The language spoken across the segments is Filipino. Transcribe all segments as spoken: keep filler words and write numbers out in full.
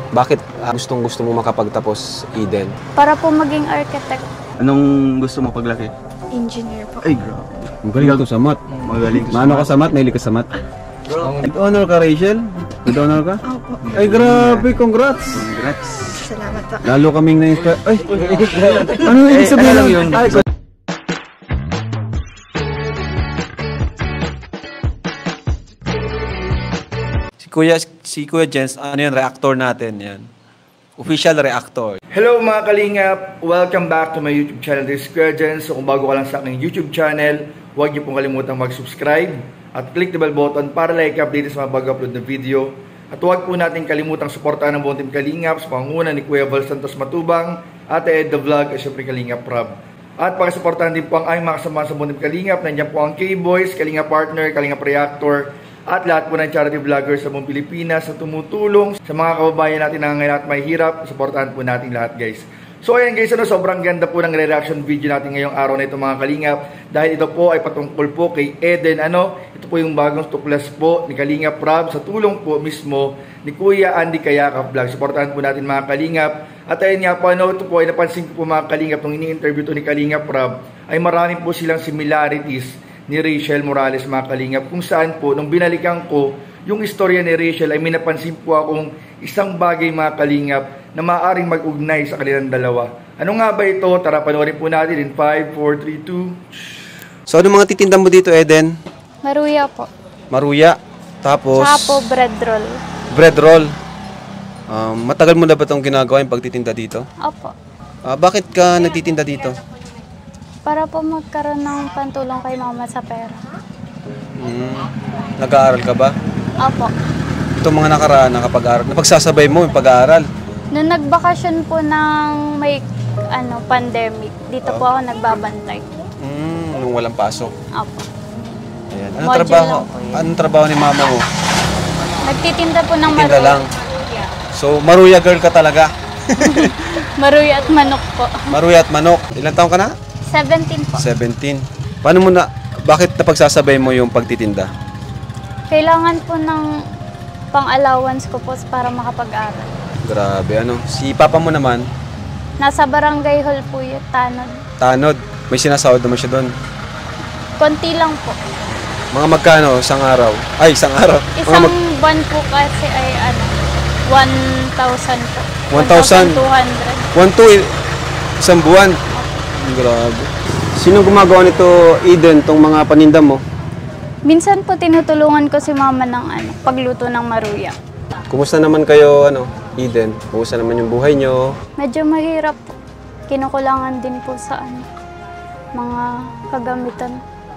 Bakit uh, gustong gusto mo makapagtapos, Eden? Para po maging architect. Anong gusto mo paglaki? Engineer po. Ay, grabe. Magaling ito sa math. Magaling to sa Maano ka sa math? Nahilig ka sa math? With honor ka, Rachel? With honor ka? Opo. Ay, grabe. Congrats. Congrats. Salamat po. Lalo kaming na-inspire. Ay, ano yung sabihin lang yun? Ay, Si Kuya, si Kuya Jens, ano yan, reactor natin yan. Official reactor. Hello mga kalingap! Welcome back to my YouTube channel, this is Kuya Jens. So kung bago ka lang sa aking YouTube channel, huwag niyo pong kalimutang mag-subscribe at click the bell button para like update sa mga bago-upload na video. At huwag po natin kalimutang suportahan ng buong team Kalingap sa pangunguna ni Kuya Val Santos Matubang, Ate Ed The Vlog, at syempre Kalingap Rob. At pakisuportahan din po ang aming mga kasama sa buong team Kalingap. Nandiyan po ang K-Boys, Kalingap Partner, Kalingap Reactor, at lahat po ng charity vloggers sa buong Pilipinas na tumutulong sa mga kababayan natin na ngayon at may hirap. Suportahan po natin lahat, guys. So ayan guys, ano, sobrang ganda po ng reaction video natin ngayong araw na ito mga Kalingap. Dahil ito po ay patungkol po kay Eden. Ano, ito po yung bagong tuklas po ni Kalingap Rob sa tulong po mismo ni Kuya Andy Kayakap Vlog. Suportahan po natin mga Kalingap. At ayun nga po, ano, ito po ay napansin ko po mga Kalingap nung ini-interview to ni Kalingap Rob ay marami po silang similarities ni Rachel Morales mga Kalingap, kung saan po nung binalikan ko yung istorya ni Rachel ay may napansin po akong isang bagay mga Kalingap na maaaring mag-ugnay sa kanilang dalawa. Ano nga ba ito? Tara panoorin po natin in five, four, three, two. So, ano mga titinda mo dito, Eden? Maruya po. Maruya. Tapos? Tsaka po bread roll. Bread roll. Um, matagal mo na ba itong ginagawa yung pagtitinda dito? Opo. Uh, bakit ka nagtitinda dito? Para po magkaroon ng pantulong kay mama sa pera. Hmm. Nag-aaral ka ba? Opo. Itong mga nakaraan, nakapag-aaral. Napagsasabay mo yung pag-aaral. Nung nagbakasyon po ng may ano pandemic, dito po ako nagbabantay. Hmm, nung walang pasok. Opo. Ayan. Anong Module trabaho? lang po yun. Anong trabaho ni mama mo? Nagtitinda po ng Tinda maruya. lang. So, maruya girl ka talaga. Maruya at manok po. Maruya at manok. Ilang taon ka na? seventeen po. seventeen. Paano mo na, bakit napagsasabay mo yung pagtitinda? Kailangan po ng pang-allowance ko po para makapag-aral. Grabe, ano? Si papa mo naman, Nasa barangay hall po yun, Tanod. tanod. May sinasahod naman siya doon. Konti lang po. Mga magkano, isang araw? Ay, isang araw. Mga Isang mag- buwan po kasi ay ano, one thousand po. one thousand? two hundred. one to isang buwan. Grabe. Sino gumagawa nito, Eden, tong mga paninda mo? Minsan po tinutulungan ko si mama ng ano, pagluto ng maruya. Kumusta naman kayo, ano, Eden? Kumusta naman yung buhay nyo? Medyo mahirap po. Kinukulangan din po sa ano, mga kagamitan.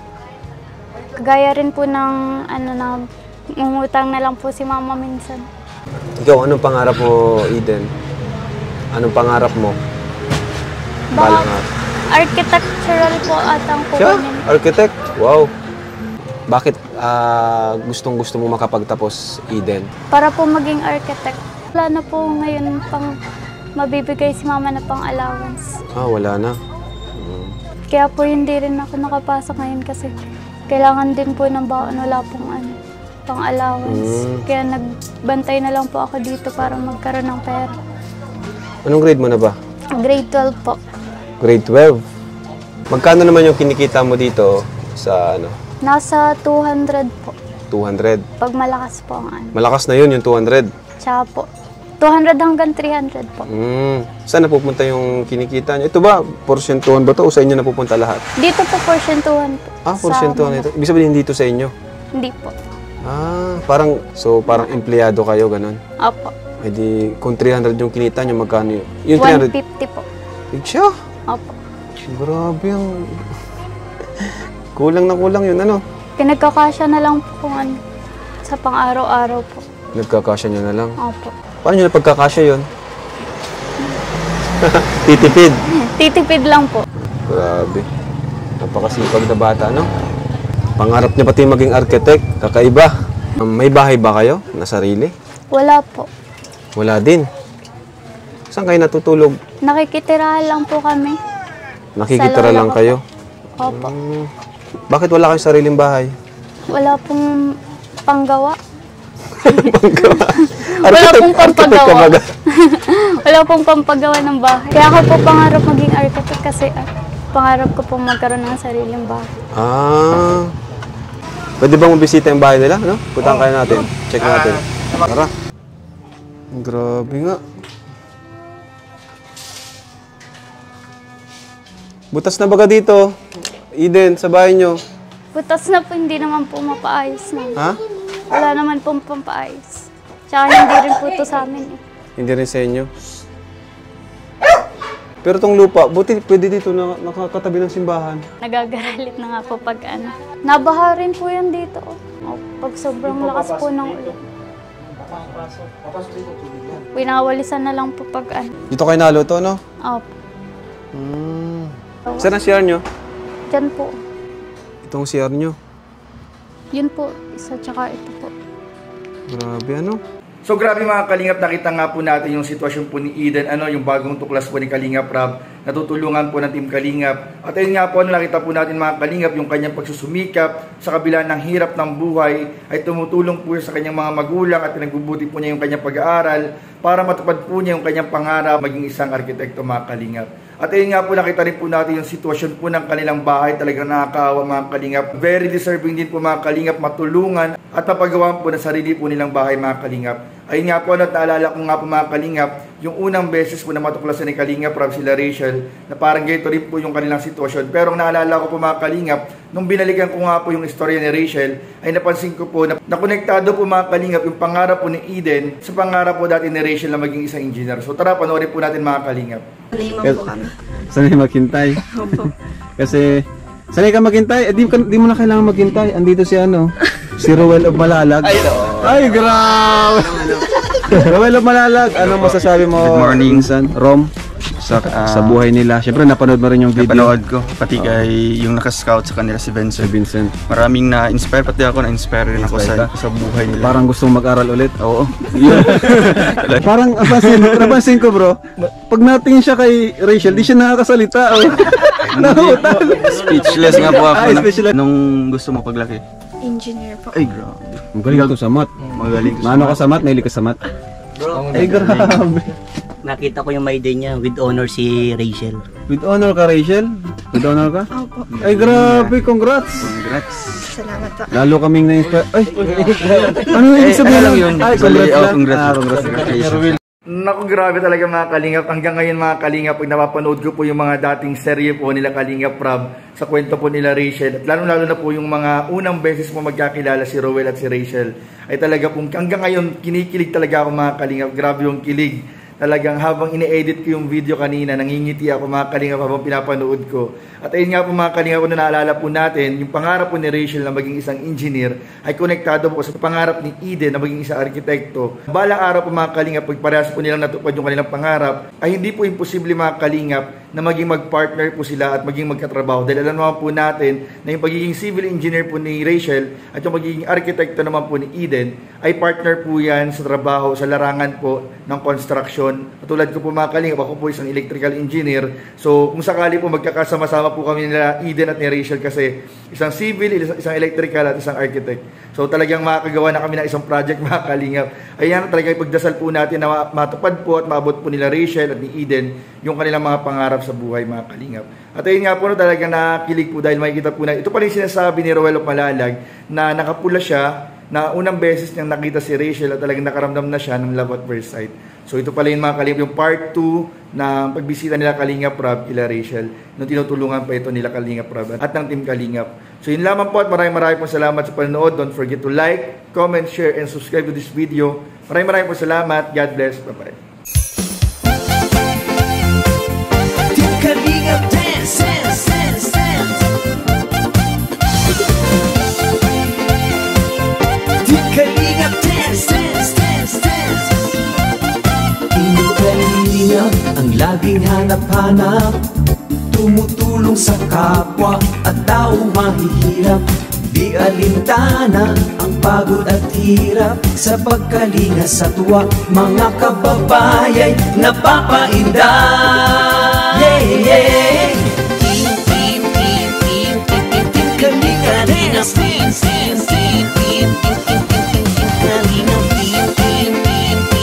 Kagaya rin po ng ano na ngungutang na lang po si mama minsan. Ikaw, anong pangarap mo, Eden? Anong pangarap mo? Baka Balang araw. architectural po atang Siya? kukunin. Architect? Wow. Bakit ah, gustong gusto mo makapagtapos, Eden? Para po maging architect. Wala na po ngayon pang mabibigay si mama na pang allowance. Ah, wala na. Hmm. Kaya po hindi rin ako nakapasok ngayon kasi kailangan din po ng baon, wala pong ano, pang allowance. Mm. Kaya nagbantay na lang po ako dito para magkaroon ng pera. Anong grade mo na ba? Grade twelve po. Grade twelve. Magkano naman yung kinikita mo dito sa ano? Nasa two hundred po. two hundred. Pag malakas po ang ano. Malakas na yun, yung two hundred. Tsaka po, two hundred hanggang three hundred po. Hmm. Saan napupunta yung kinikita niyo? Ito ba, porsyentuhan ba to o sa inyo napupunta lahat? Dito po porsyentuhan po. Ah, Sa porsyentuhan mga- ito. Ibig sabihin dito sa inyo? Hindi po. Ah, parang, so parang empleyado kayo, ganun. Opo. E di, kung three hundred yung kinita niyo, magkano yun? Yung three one hundred? fifty po. Eh, siya? Opo. Grabe yung... kulang na kulang yun, ano? Pinagkakasya na lang po kung ano, sa pang-araw-araw po. Nagkakasya niyo na lang. Opo. Paano nyo na pagkakasya yun? Titipid. Titipid lang po. Grabe. Napakasipag na bata, no? Pangarap niya pati maging architect. Kakaiba. Um, may bahay ba kayo na sarili? Wala po. Wala din. Saan kayo natutulog? Nakikitirahan lang po kami. Nakikitira Sa lola lang ko kayo? Opo. Hmm. Bakit wala kayong sariling bahay? Wala pong panggawa. Panggawa. Wala pong architect ka pampagawa. baga. Wala pong pampagawa ng bahay. Kaya ako po pangarap maging architect kasi ah, pangarap ko pong magkaroon ng sariling bahay. Ah. Pwede bang mabisita yung bahay nila, no? Puntahan kaya natin. Check natin. Tara. Grabe nga. Butas na baga dito. Eden, sa bahay nyo. Butas na po, hindi naman po mapaayos na. Ha? Wala naman pong pampaayos. Tsaka hindi rin po ito sa amin eh. Hindi rin sa inyo. Pero tong lupa, buti pwede dito na nakakatabi ng simbahan. Nagagaralit na nga po pag ano. Nabaha rin po yan dito. Oh, pag sobrang lakas po ng ulan. Pinawalisan na lang po pag ano. Dito kayo naluto, no? Opo. Hmm. Saan ang C R nyo? Diyan po. Itong C R nyo. Yun po. Isa tsaka ito po. Grabe, ano? So grabe mga Kalingap, nakita nga po natin yung sitwasyon po ni Eden, ano, yung bagong tuklas po ni Kalingap Rob, natutulungan po ng Team Kalingap. At ayun nga po, ano, nakita po natin mga Kalingap, yung kanyang pagsusumikap sa kabila ng hirap ng buhay, ay tumutulong po sa kanyang mga magulang at pinagbubuti po niya yung kanyang pag-aaral para matupad po niya yung kanyang pangarap maging isang arkitekto mga Kalingap. At ayun nga po, nakita rin po natin yung sitwasyon po ng kanilang bahay, talagang nakakaawa mga Kalingap. Very deserving din po mga Kalingap matulungan at mapagawa po na sarili po nilang bahay mga Kalingap. Ayun nga po, at naalala ko nga po mga Kalingap, yung unang beses po na matuklasan ni Kalingap Rob sila Rachel, na parang ganito rin po yung kanilang sitwasyon. Pero ang naalala ko po mga Kalingap, nung binalikan ko nga po yung istorya ni Rachel, ay napansin ko po na nakonektado po mga Kalingap yung pangarap po ni Eden sa pangarap po dati ni Rachel na maging isang engineer. So tara, panoorin po natin mga Kalingap. Sanay po kami. Sanay maghintay. Opo. Kasi, sanay ka maghintay, eh, di, ka- di mo na kailangan maghintay. Andito si ano, si Rowell of Malalag. Ay, Ay grabe! Rowell of Malalag, anong masasabi mo? Good morning. Insan, Rom, sa, Ah, sa buhay nila. Siyempre, napanood mo rin yung video. Napanood ko, pati kay yung nakascout sa kanila si Si Vincent. Vincent. Maraming na-inspire, pati ako na-inspire rin ako Inspire sa, ka? sa buhay nila. Parang gustong mag-aral ulit. Oo. Parang napansin, napansin ko bro, pag natingin siya kay Rachel, di siya nakakasalita. Oh. Nakautal. Speechless nga po ako. Ay, na- speechless. Nung gusto mo paglaki. Engineer po. Ay, grabe. Magaling ka sa mat. Magaling. Maano ka sa mat? Mahilig ka sa mat? Bro, Ay, grabe. nakita ko yung may day niya with honor si Rachel. With honor ka, Rachel? With honor ka? Opo. Ay, grabe. Congrats. Congrats. Salamat po. Lalo kaming na-inspire. Ay, ano yung ibig sabihin ano lang yun? Ay, Actually, congrats oh, lang. congrats. Ah, congrats. Congratulations. Naku, grabe talaga mga Kalingap. Hanggang ngayon mga Kalingap, pag napapanood ko po yung mga dating serye po nila Kalingap Rob sa kwento po nila Rachel, at lalo-lalo na po yung mga unang beses po magkakilala si Rowell at si Rachel, ay talaga po hanggang ngayon kinikilig talaga ako mga Kalingap. Grabe yung kilig. Talagang habang ine-edit ko yung video kanina, nangingiti ako mga Kalingap habang pinapanood ko. At ayun nga po mga Kalingap, kung naalala po natin, yung pangarap po ni Rachel na maging isang engineer ay konektado po sa pangarap ni Eden na maging isang arkitekto. Balang araw po mga Kalingap, pag parehas po nilang natupad yung kanilang pangarap, ay hindi po imposible mga Kalingap na maging mag-partner po sila at maging magkatrabaho. Dahil alam naman po natin na yung pagiging civil engineer po ni Rachel at yung pagiging arkitekto naman po ni Eden ay partner po yan sa trabaho, sa larangan po ng construction. Katulad ko po mga Kalingap, ako po isang electrical engineer. So kung sakali po magkakasama-sama po kami nila Eden at ni Rachel kasi isang civil, isang electrical at isang architect. So talagang makakagawa na kami ng isang project mga Kalingap. Ayan talaga ipagdasal po natin na matupad po at maabot po nila Rachel at ni Eden yung kanilang mga pangarap sa buhay mga Kalingap. At ayun nga po no, talagang nakikilig po dahil makikita po na ito pa rin sinasabi ni Rowell of Malalag na nakapula siya na unang beses niyang nakita si Rachel at talagang nakaramdam na siya ng love at first sight. So ito pala yung mga Kalingap, yung part two na pagbisita nila Kalingap Rob kila Rachel nung tinutulungan pa ito nila Kalingap Rob at ng Team Kalingap. So yun lamang po at maraming maraming po salamat sa panonood. Don't forget to like, comment, share, and subscribe to this video. Maraming maraming po salamat. God bless. Bye-bye. Team Kalingap dance, dance, dance, dance. Team Kalingap dance, dance, dance, dance. Team Kalingap ang laging hanap-hanap, tumutulong sa kapwa at tao mahihirap. Di alintana ang pagod at hirap sa pagkalinga sa tuwa, mga kababayay napapainda. Yeah, yeah. Team, team, team, team, team, team, team, Kalingap dance, team, team, team, team, team, team, team, team, Kalingap, team, team, team,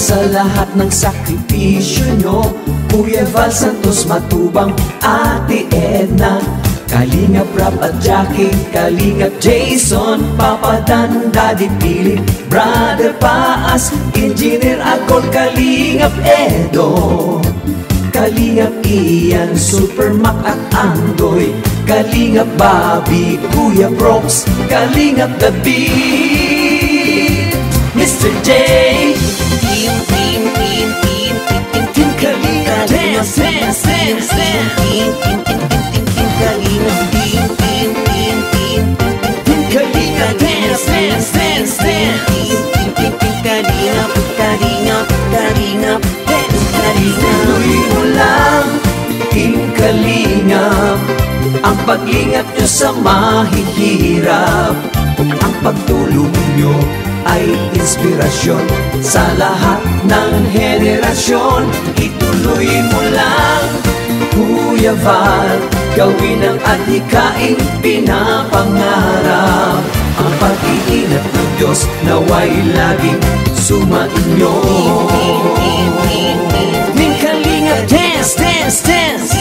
sa lahat ng sakripisyo nyo. Kuya Val Santos Matubang, Ate Edna, Kalingap Rap at Jackie, Kalingap Jason, Papa Dan, Daddy Philip, Brother Paas, Engineer Akol, Kalingap Edo, Kalingap Ian, Super Mac at Andoy, Kalingap Bobby, Kuya Brox, Kalingap The Beat, Mister J, Team, Team, Team, Team, Team, Team, Kalingap Dance, Dance, Dance, Dance, Team, Team, Team, Team, Team, Kalingap, Team, Team, Team, Team, Team, Kalingap Dance, Dance, Dance, Dance, Team, Team, Team, Team, Kalingap, Kalingap, Kalingap Dance, Kalingap. Tuloy mo lang, Team Kalingap, ang pag-ingat nyo sa mahihirap. Ang pagtulong nyo ay inspirasyon sa lahat ng henerasyon. Ituloy mo lang, Kuya Val, gawin ang adhikaing pinapangarap. Ang pag-iingat ng Diyos naway laging sumainyo. Team Kalingap, dance, dance, dance.